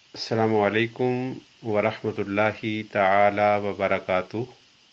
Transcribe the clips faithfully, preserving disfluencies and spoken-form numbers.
السلام علیکم ورحمۃ اللہ تعالی وبرکاتہ۔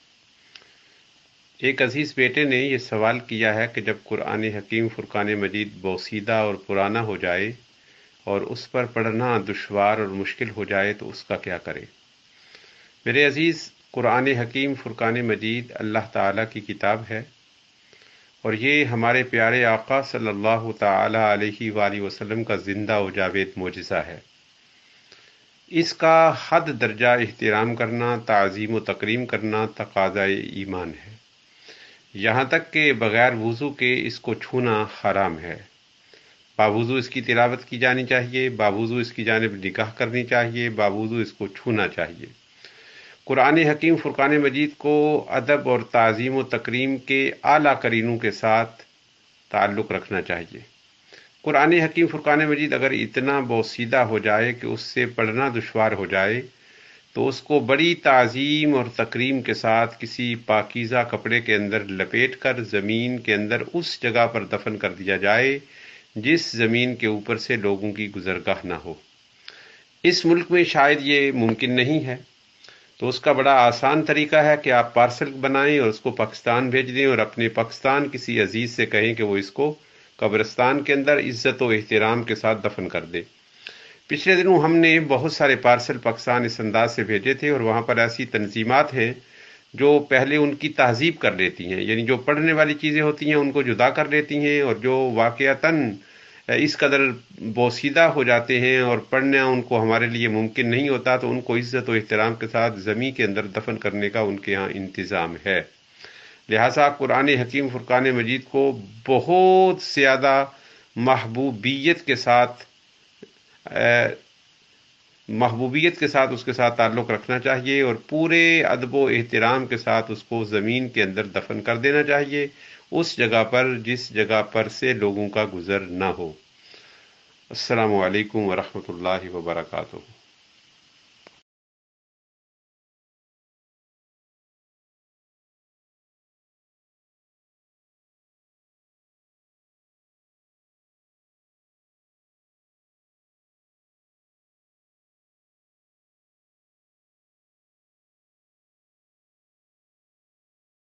ایک عزیز بیٹے نے یہ سوال کیا ہے کہ جب قرآن حکیم فرقان مجید بوسیدہ اور پرانا ہو جائے اور اس پر پڑھنا دشوار اور مشکل ہو جائے تو اس کا کیا کرے؟ میرے عزیز، قرآن حکیم فرقان مجید اللہ تعالیٰ کی کتاب ہے، اور یہ ہمارے پیارے آقا صلی اللہ تعالی علیہ وآلہ وسلم کا زندہ و جاوید معجزہ ہے۔ اس کا حد درجہ احترام کرنا، تعظیم و تکریم کرنا تقاضۂ ایمان ہے، یہاں تک کہ بغیر وضو کے اس کو چھونا حرام ہے۔ باوضو اس کی تلاوت کی جانی چاہیے، باوضو اس کی جانب نگاہ کرنی چاہیے، باوضو اس کو چھونا چاہیے۔ قرآن حکیم فرقان مجید کو ادب اور تعظیم و تکریم کے اعلیٰ کرینوں کے ساتھ تعلق رکھنا چاہیے۔ قرآن حکیم فرقان مجید اگر اتنا بوسیدہ ہو جائے کہ اس سے پڑھنا دشوار ہو جائے تو اس کو بڑی تعظیم اور تکریم کے ساتھ کسی پاکیزہ کپڑے کے اندر لپیٹ کر زمین کے اندر اس جگہ پر دفن کر دیا جائے جس زمین کے اوپر سے لوگوں کی گزرگاہ نہ ہو۔ اس ملک میں شاید یہ ممکن نہیں ہے، تو اس کا بڑا آسان طریقہ ہے کہ آپ پارسل بنائیں اور اس کو پاکستان بھیج دیں، اور اپنے پاکستان کسی عزیز سے کہیں کہ وہ اس کو قبرستان کے اندر عزت و احترام کے ساتھ دفن کر دے۔ پچھلے دنوں ہم نے بہت سارے پارسل پاکستان اس انداز سے بھیجے تھے، اور وہاں پر ایسی تنظیمات ہیں جو پہلے ان کی تہذیب کر لیتی ہیں، یعنی جو پڑھنے والی چیزیں ہوتی ہیں ان کو جدا کر لیتی ہیں، اور جو واقعتاً اس قدر بوسیدہ ہو جاتے ہیں اور پڑھنا ان کو ہمارے لیے ممکن نہیں ہوتا تو ان کو عزت و احترام کے ساتھ زمین کے اندر دفن کرنے کا ان کے ہاں انتظام ہے۔ لہٰذا قرآن حکیم فرقان مجید کو بہت زیادہ محبوبیت کے ساتھ محبوبیت کے ساتھ اس کے ساتھ تعلق رکھنا چاہیے، اور پورے ادب و احترام کے ساتھ اس کو زمین کے اندر دفن کر دینا چاہیے، اس جگہ پر جس جگہ پر سے لوگوں کا گزر نہ ہو۔ السلام علیکم ورحمۃ اللہ وبرکاتہ۔